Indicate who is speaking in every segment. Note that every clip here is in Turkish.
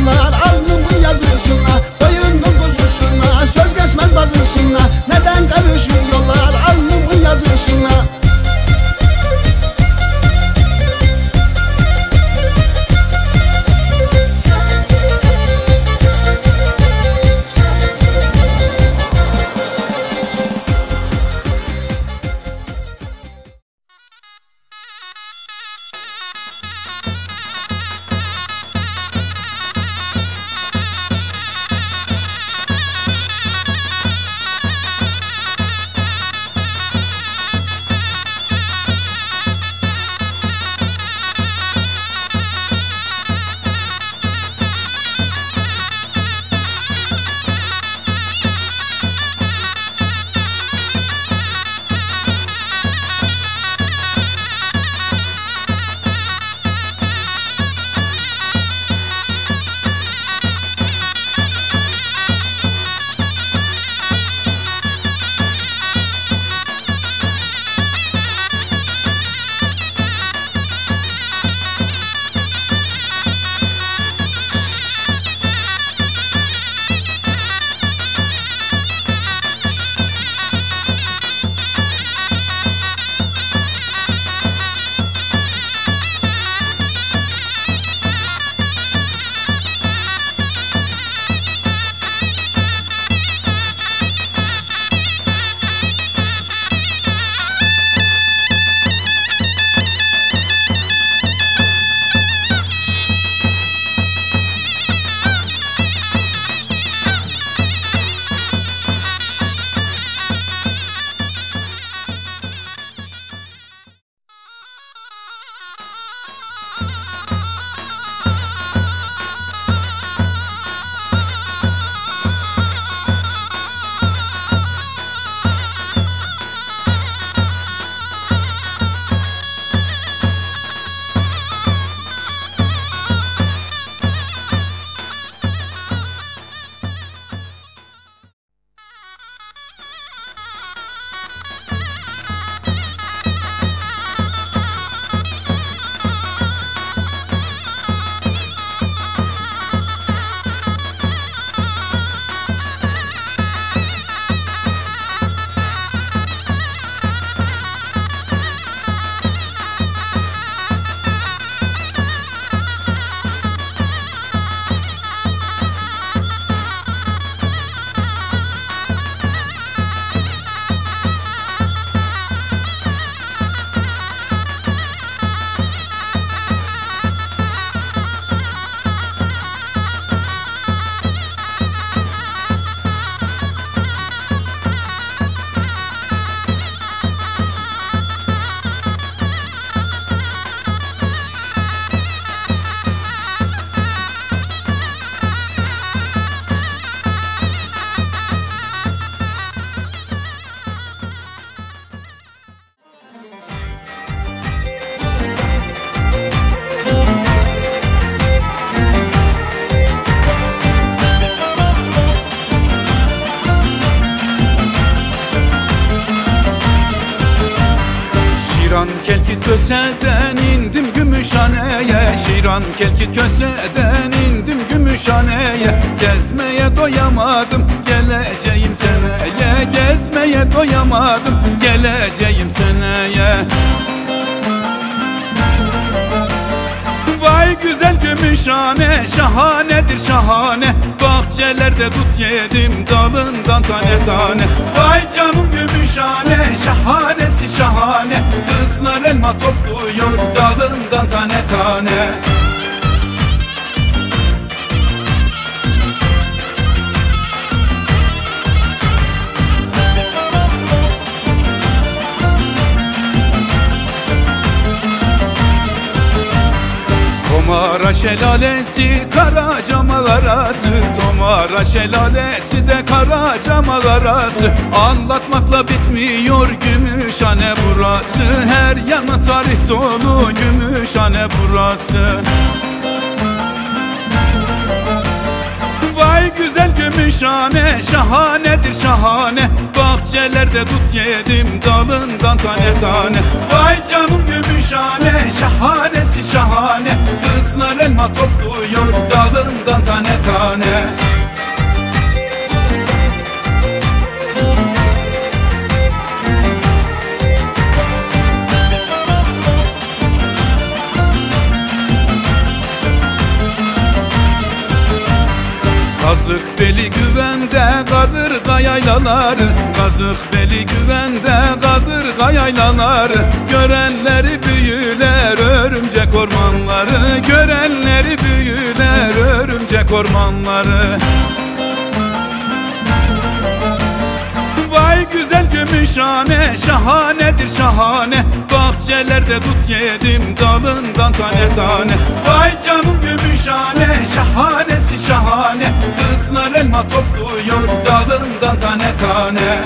Speaker 1: yollar, alnımın yazısına, boyunun kuzusuna, söz geçmez bazısına. Neden karışıyorlar alnımın yazısına?
Speaker 2: Şiran Kelkit Köse'den indim Gümüşhane'ye, Şiran Kelkit Köse'den indim Gümüşhane'ye. Gezmeye doyamadım, geleceğim seneye. Gezmeye doyamadım, geleceğim seneye. Vay güzel Gümüşhane, şahanedir şahane. Bahçelerde dut yedim, dalından tane tane. Vay canım Gümüşhane, şahanesi şahane. Kızlar elma topluyor, dalından tane tane. Tomara şelalesi Karaca mağarası, Tomara şelalesi de Karaca mağarası. Anlatmakla bitmiyor Gümüşhane burası, her yanı tarih dolu Gümüşhane burası. Vay güzel Gümüşhane, gümüşhane şahanedir şahane. Bahçelerde dut yedim dalından tane tane. Vay canım gümüşhane şahanesi şahane. Kızlar elma topluyor dalından tane tane. Kazıkbeli güvende kadırga yaylaları, Kazıkbeli güvende kadırga yaylaları. Görenleri büyüler örümcek ormanları, görenleri büyüler örümcek ormanları. Vay güzel gümüşhane şahanedir şahane. Bahçelerde dut yedim dalından tane tane. Vay canım gümüşhane şahanesi şahane. Kızlar elma topluyor dalından tane tane.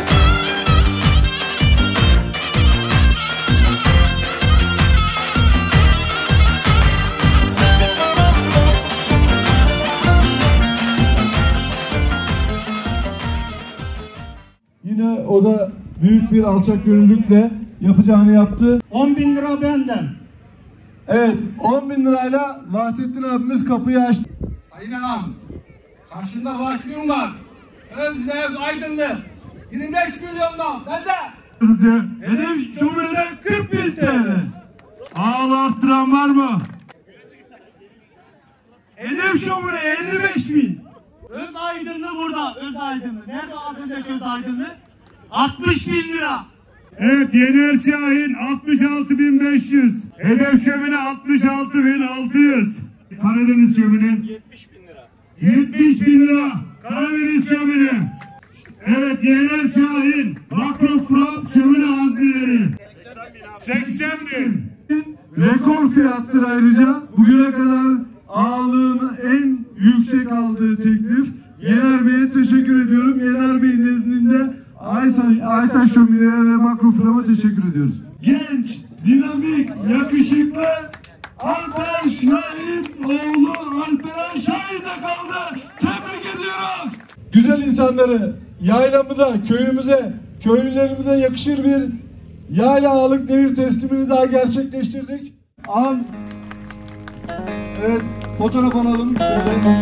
Speaker 3: Yine o da büyük bir alçak gönüllülükle yapacağını yaptı.
Speaker 4: 10.000 lira benden.
Speaker 3: Evet, 10.000 lirayla Vahdettin abimiz kapıyı açtı.
Speaker 5: Sayın ağam, karşında başlığım var. Özlez Aydınlı, 25 milyonla bende.
Speaker 3: Hedef cumhuriyete 40.000 TL. Ağlı arttıran var mı? Hedef cumhuriyete 55.000.
Speaker 4: Öz Aydınlı burada. Öz Aydınlı. Nerede az önceki Öz Aydınlı? 60.000 lira.
Speaker 3: Evet, Yener Şahin 66.500. Hedef şömine 66.600. Karadeniz şömine
Speaker 4: 70.000 lira.
Speaker 3: 70.000 lira. Karadeniz şömine. Evet, Yener Şahin makro frap şömine hazneleri 80.000. Rekor fiyattır ayrıca. Bugüne kadar ağalığın en yüksek aldığı teklif. Yener Bey'e teşekkür ediyorum. Yener Bey'in nezdinde Aytaş Şömine'ye ve Makro Fram'a teşekkür ediyoruz. Genç, dinamik, yakışıklı Alper Şahin oğlu Alper Şahin de kaldı. Tebrik ediyoruz. Güzel insanları yaylamıza, köyümüze, köylülerimize yakışır bir yayla ağalık devir teslimini daha gerçekleştirdik. Evet, fotoğraf alalım. Şöyle.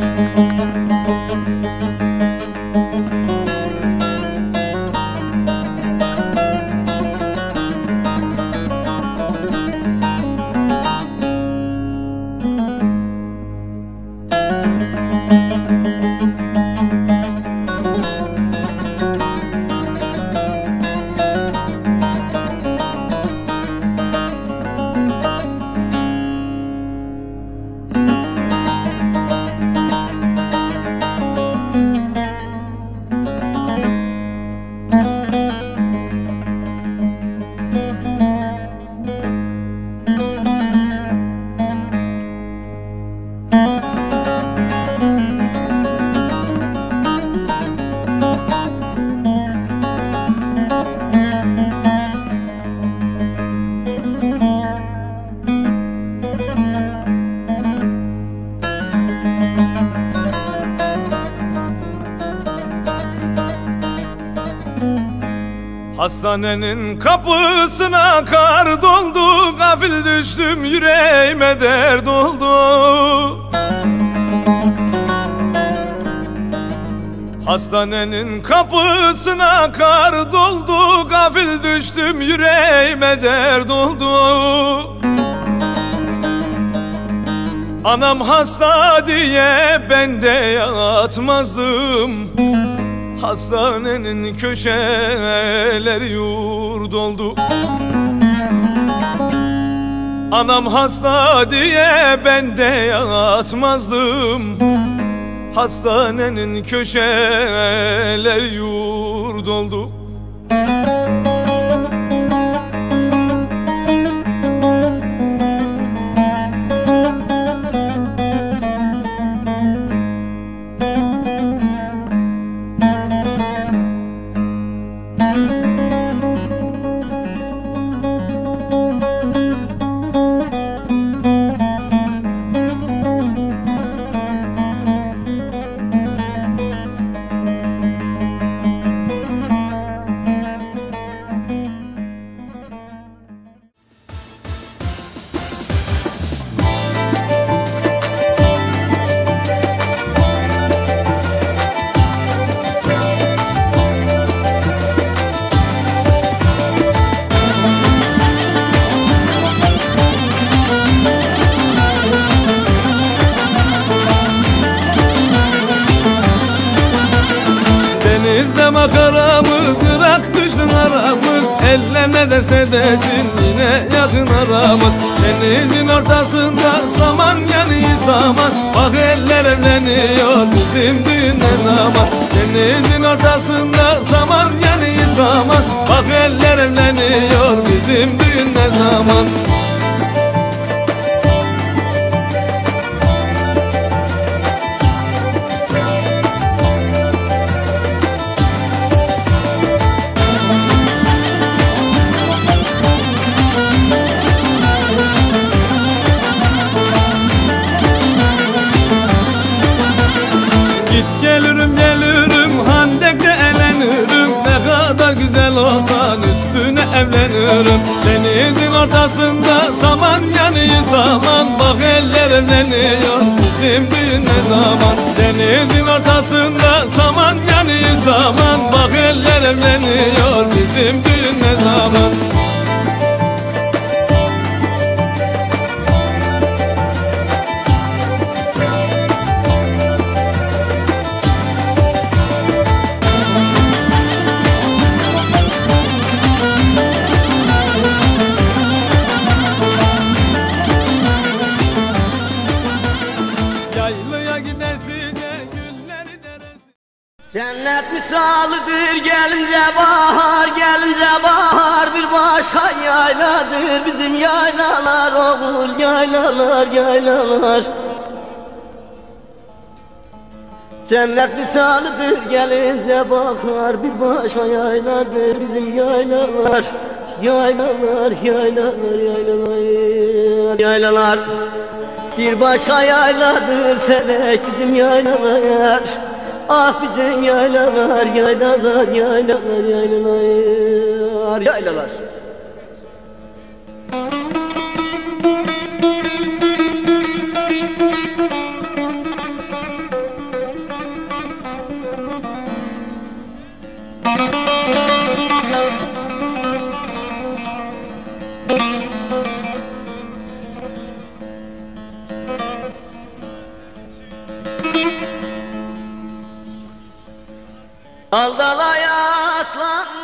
Speaker 6: Hastanenin kapısına kar doldu, gafil düştüm yüreğime dert oldu. Hastanenin kapısına kar doldu, gafil düştüm yüreğime dert oldu. Anam hasta diye ben de yatmazdım. Hastanenin köşeleri yurt oldu. Anam hasta diye ben de yatmazdım. Hastanenin köşeleri yurt oldu. Denizde makaramız, Irak düştün aramız. Eller ne derse desin yine yakın aramız. Denizin ortasında saman yanıyor saman. Bak eller evleniyor bizim düğün ne zaman. Denizin ortasında saman yanıyor saman. Bak eller evleniyor bizim düğün ne zaman. Gelirim Handek'te elenirim. Ne kadar güzel olsan üstüne evlenirim. Denizin ortasında saman yanıyor saman. Bak eller evleniyor bizim düğün ne zaman. Denizin ortasında saman yanıyor saman. Bak eller evleniyor bizim düğün ne zaman.
Speaker 7: Cennet misalıdır gelince bahar, gelince bahar bir başka yayladır bizim yaylalar oğul yaylalar yaylalar. Cennet misalıdır gelince bahar bir başka yayladır bizim yaylalar yaylalar yaylalar yaylalar yaylalar. Bir başka yayladır felek bizim yaylalar. Ah bizim yaylalar, yaylalar, yaylalar, yaylalar, yaylalar. Aldalaya aslan